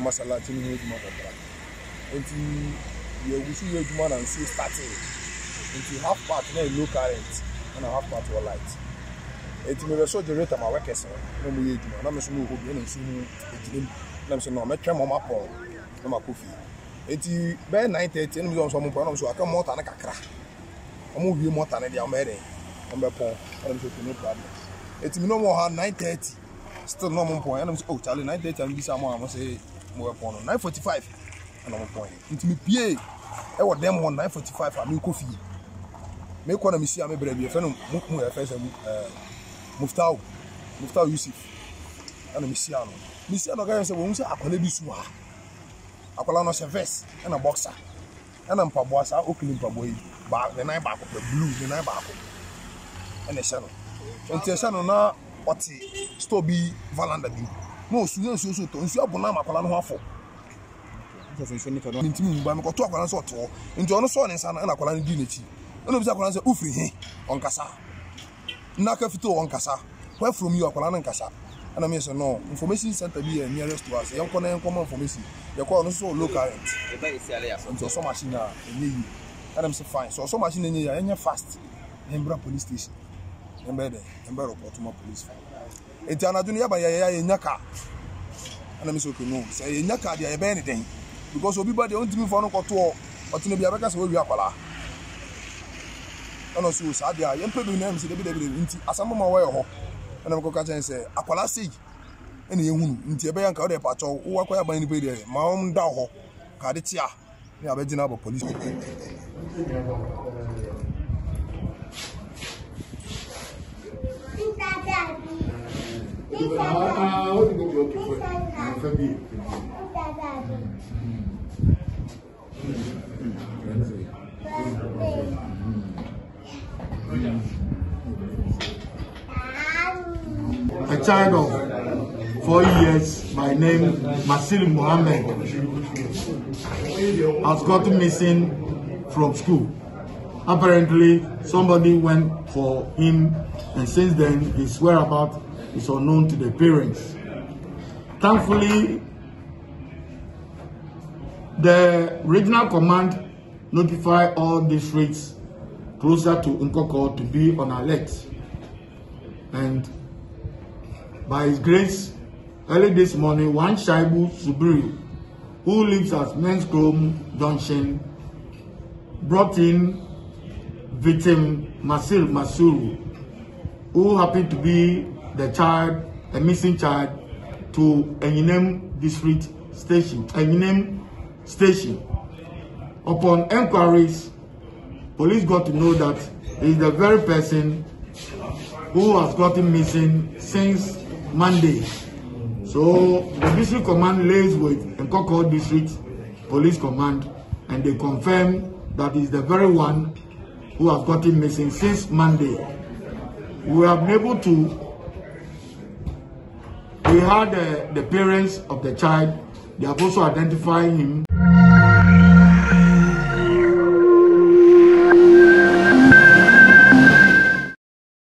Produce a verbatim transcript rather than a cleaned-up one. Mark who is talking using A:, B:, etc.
A: masala ti ni eduma bra enti ye wusu ye eduma na nsi starting enti half part na low current and half part or light enti me so generator ma workers no mo ye eduma na me so no hobi na nsi mu etinim na me so no metwa mo mapon na makofi enti by nine thirty no me so mo pon na me so aka motor na kakra omo wie motor na dia o mere o be pon na me so no problem enti me no mo ha nine thirty still no mo pon na me so oh Charlie nine thirty am bi sa mo am say mo pon no nine forty-five na mo pon enti me pie e wo dem one nine forty-five am kofi me ko na me si am bra bi e fe no mo e fe say eh Muftau Muftau Yusuf ana me si ano me si ano ga say wo say akwala bi su ha akwala no service na boxer na mpabo asa okini mpabo yi ba the nine back the blue the nine back na se no enti se no na oti store bi valanda bi no su nsu so to nsu abona makwala no ho afọ nso so ni to no ntimi mu ba me ko to akwala so to enti ono so ne nsa na akwala no di n'echi ono bi akwala so ufiri he onkasa na ka fito onkasa where from you akwala no nkasa ana me say no information center bi nearest to us yenko na yenko ma information ye call no so local current e ba isi ale aso nti so machine na enye yi ana me say fine so so machine enye ya enye fast embra police station embe de embe report to police fine enti anadu ni ya ba ya ya enya ka ana me say okay no say enya ka dia e be ni den because obibody on timi for no ko to otino bia beka say we wi akwala ana so sa dia yempe do na me say de de de nti asamba ma wa ho ana me ko ka chen say akwala sei ene ye hunu nti ebe ya nka o de pa cho wo akwa ya ban ni pe de ma o nda ho ka de tia ni abegina ba police
B: A child of four years by name Masil Mohammed has gotten missing from school. Apparently, somebody went for him, and since then, his whereabouts is unknown to the parents. Thankfully, the regional command notified all districts closer to Nkoko to be on alert. And by his grace, early this morning, one Shaibu Subri, who lives at Men's Chrome Junction, brought in victim Masil Masuru, who happened to be the child, a missing child, to Enyinem District Station, Enyinem Station. Upon enquiries, police got to know that he is the very person who has gotten missing since Monday. So the district command lays with Nkoko District Police Command, and they confirm that is the very one who has gotten missing since Monday. We have been able to, we had uh, the parents of the child, they have also identified him.